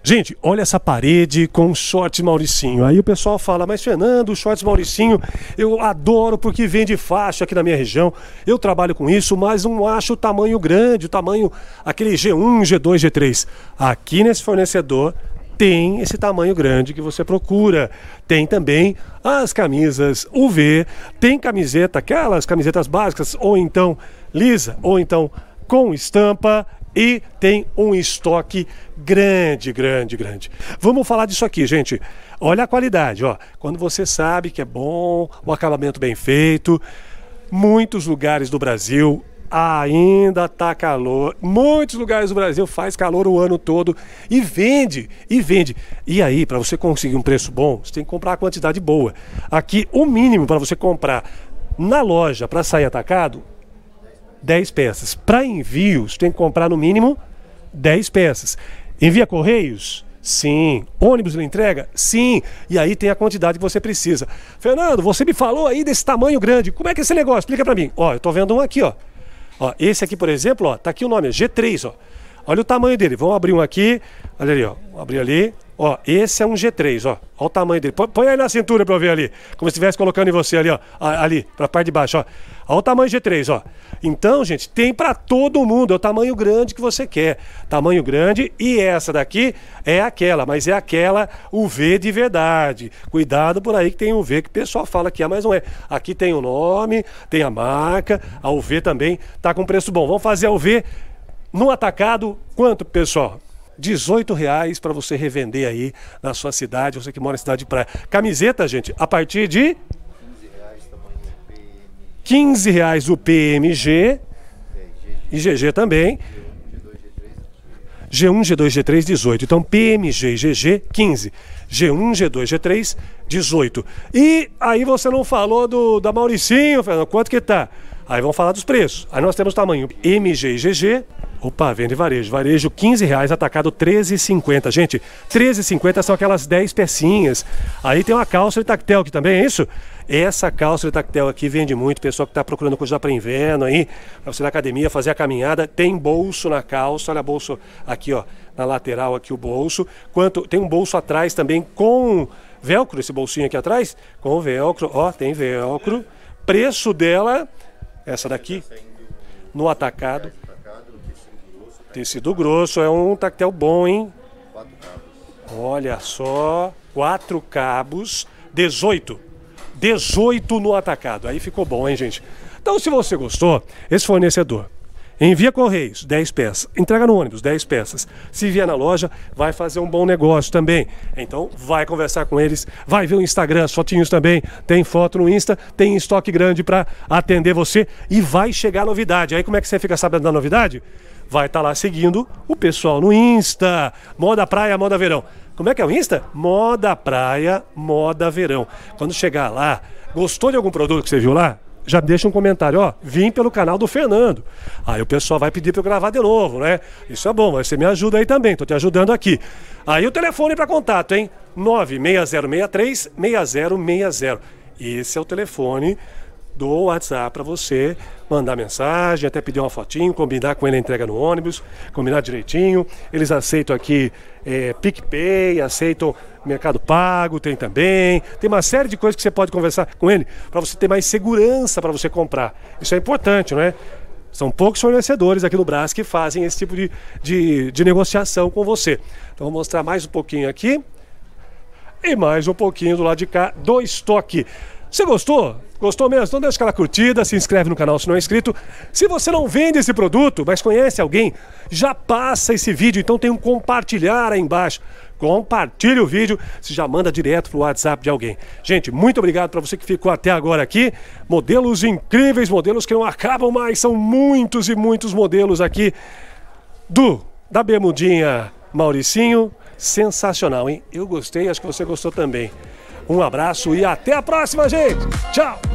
Gente, olha essa parede com shorts Mauricinho. Aí o pessoal fala, mas Fernando, shorts Mauricinho eu adoro porque vende faixa aqui na minha região. Eu trabalho com isso, mas não acho o tamanho grande, o tamanho, aquele G1, G2, G3. Aqui nesse fornecedor tem esse tamanho grande que você procura. Tem também as camisas UV, tem camiseta, aquelas camisetas básicas, ou então lisa, ou então com estampa. E tem um estoque grande. Vamos falar disso aqui, gente. Olha a qualidade, ó. Quando você sabe que é bom, o acabamento bem feito. Muitos lugares do Brasil ainda tá calor. Muitos lugares do Brasil faz calor o ano todo e vende. E aí, para você conseguir um preço bom, você tem que comprar a quantidade boa. Aqui, o mínimo para você comprar na loja para sair atacado, 10 peças. Para envios, tem que comprar no mínimo 10 peças. Envia correios? Sim. Ônibus ele entrega? Sim. E aí tem a quantidade que você precisa. Fernando, você me falou aí desse tamanho grande. Como é que é esse negócio? Explica para mim. Ó, eu tô vendo um aqui, ó. Ó, esse aqui, por exemplo, ó, tá aqui o nome, G3, ó. Olha o tamanho dele. Vamos abrir um aqui. Olha ali, ó. Vamos abrir ali. Ó, esse é um G3, ó. Olha o tamanho dele. Põe aí na cintura pra eu ver ali. Como se estivesse colocando em você ali, ó. Ali, pra parte de baixo, ó. Olha o tamanho G3, ó. Então, gente, tem pra todo mundo. É o tamanho grande que você quer. Tamanho grande. E essa daqui é aquela, mas é aquela UV de verdade. Cuidado por aí que tem UV que o pessoal fala que é, mas não é. Aqui tem o nome, tem a marca. A UV também tá com preço bom. Vamos fazer a UV no atacado. Quanto, pessoal? R$18 para você revender aí na sua cidade, você que mora em cidade de praia. Camiseta, gente, a partir de R$15 o PMG e GG também. G1, G2, G3, 18. Então PMG e GG, 15. G1, G2, G3, 18. E aí você não falou da Mauricinho, Fernando, quanto que tá? Aí vamos falar dos preços. Aí nós temos tamanho MG e GG. Opa, vende varejo. Varejo R$15, atacado R$13,50. Gente, R$13,50 são aquelas 10 pecinhas. Aí tem uma calça de tactel aqui também, é isso? Essa calça de tactel aqui vende muito. Pessoal que está procurando coisa para inverno aí, para você ir na academia, fazer a caminhada. Tem bolso na calça, olha o bolso aqui, ó, na lateral aqui o bolso. Tem um bolso atrás também com velcro, esse bolsinho aqui atrás, com velcro, ó, tem velcro. Preço dela, essa daqui, no atacado. Tecido grosso, é um tactel bom, hein? 4 cabos. Olha só, 4 cabos, 18. 18 no atacado. Aí ficou bom, hein, gente? Então, se você gostou, esse fornecedor envia correios, 10 peças. Entrega no ônibus, 10 peças. Se vier na loja, vai fazer um bom negócio também. Então, vai conversar com eles, vai ver o Instagram, as fotinhos também. Tem foto no Insta, tem estoque grande para atender você e vai chegar novidade. Aí, como é que você fica sabendo da novidade? Vai estar lá seguindo o pessoal no Insta. Moda Praia, Moda Verão. Como é que é o Insta? Moda Praia, Moda Verão. Quando chegar lá, gostou de algum produto que você viu lá? Já deixa um comentário, ó, vim pelo canal do Fernando. Aí o pessoal vai pedir para eu gravar de novo, né? Isso é bom, mas você me ajuda aí também, tô te ajudando aqui. Aí o telefone para contato, hein? 96063-6060. Esse é o telefone do WhatsApp para você mandar mensagem, até pedir uma fotinho, combinar com ele a entrega no ônibus, combinar direitinho. Eles aceitam aqui PicPay, aceitam Mercado Pago, tem também. Tem uma série de coisas que você pode conversar com ele para você ter mais segurança para você comprar. Isso é importante, não é? São poucos fornecedores aqui no Brás que fazem esse tipo de negociação com você. Então vou mostrar mais um pouquinho aqui e mais um pouquinho do lado de cá do estoque. Você gostou? Gostou mesmo? Então deixa aquela curtida, se inscreve no canal se não é inscrito. Se você não vende esse produto, mas conhece alguém, já passa esse vídeo, então tem um compartilhar aí embaixo. Compartilhe o vídeo, você já manda direto pro WhatsApp de alguém. Gente, muito obrigado para você que ficou até agora aqui. Modelos incríveis, modelos que não acabam mais, são muitos e muitos modelos aqui da bermudinha Mauricinho. Sensacional, hein? Eu gostei, acho que você gostou também. Um abraço e até a próxima, gente! Tchau!